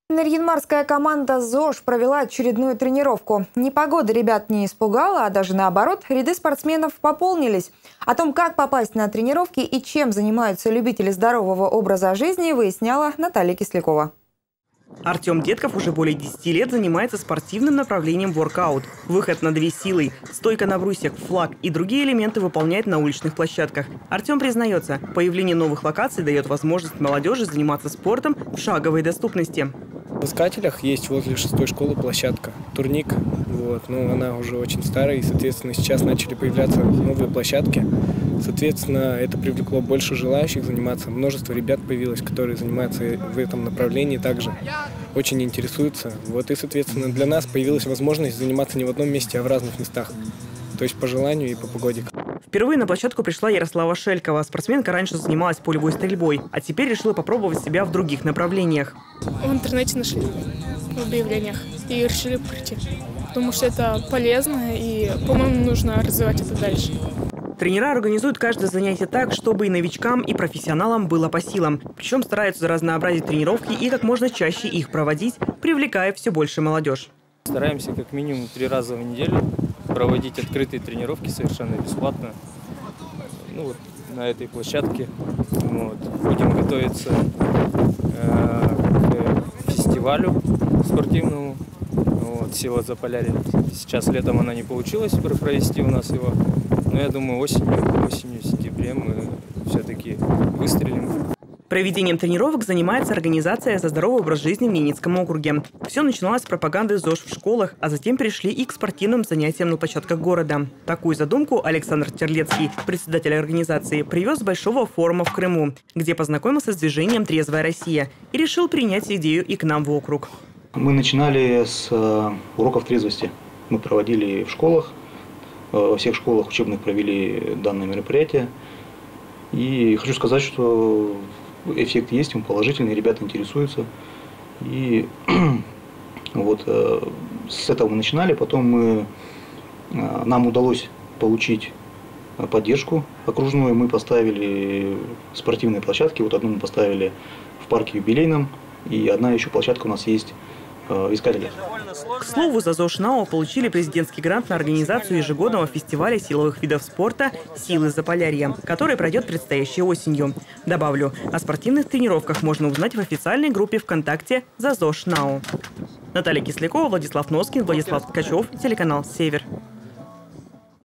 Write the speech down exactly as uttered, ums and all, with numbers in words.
Нарьян-Марская команда ЗОЖ провела очередную тренировку. Непогода ребят не испугала, а даже наоборот, ряды спортсменов пополнились. О том, как попасть на тренировки и чем занимаются любители здорового образа жизни, выясняла Наталья Кислякова. Артем Детков уже более десяти лет занимается спортивным направлением воркаут. Выход на две силы, стойка на брусьях, флаг и другие элементы выполняет на уличных площадках. Артем признается, появление новых локаций дает возможность молодежи заниматься спортом в шаговой доступности. В Искателях есть возле шестой школы площадка «Турник». Вот, но она уже очень старая, и, соответственно, сейчас начали появляться новые площадки. Соответственно, это привлекло больше желающих заниматься. Множество ребят появилось, которые занимаются в этом направлении, также очень интересуются. Вот, и, соответственно, для нас появилась возможность заниматься не в одном месте, а в разных местах. То есть по желанию и по погоде. Впервые на площадку пришла Ярослава Шелькова. Спортсменка раньше занималась полевой стрельбой, а теперь решила попробовать себя в других направлениях. В интернете нашли в объявлениях и решили прийти, потому что это полезно и, по-моему, нужно развивать это дальше. Тренера организуют каждое занятие так, чтобы и новичкам, и профессионалам было по силам. Причем стараются разнообразить тренировки и как можно чаще их проводить, привлекая все больше молодежь. Стараемся как минимум три раза в неделю проводить открытые тренировки совершенно бесплатно. Ну, вот на этой площадке. Вот. Будем готовиться э, к фестивалю спортивному. Вот, «Сила Заполярья». Сейчас летом она не получилась провести у нас его. Но я думаю, осенью, осенью, в сентябре мы все-таки выстрелим. Проведением тренировок занимается организация «За здоровый образ жизни» в Ненецком округе. Все начиналось с пропаганды ЗОЖ в школах, а затем перешли и к спортивным занятиям на площадках города. Такую задумку Александр Терлецкий, председатель организации, привез с большого форума в Крыму, где познакомился с движением «Трезвая Россия» и решил принять идею и к нам в округ. Мы начинали с уроков трезвости. Мы проводили в школах, во всех школах учебных провели данное мероприятие. И хочу сказать, что эффект есть, он положительный, ребята интересуются. И вот с этого мы начинали, потом мы, нам удалось получить поддержку окружную. Мы поставили спортивные площадки, вот одну мы поставили в парке юбилейном, и одна еще площадка у нас есть в Искателях. К слову, за ЗОЖ НАО получили президентский грант на организацию ежегодного фестиваля силовых видов спорта «Силы Заполярья», который пройдет предстоящей осенью. Добавлю, о спортивных тренировках можно узнать в официальной группе ВКонтакте «За ЗОЖ НАО». Наталья Кислякова, Владислав Носкин, Владислав Ткачев, телеканал «Север».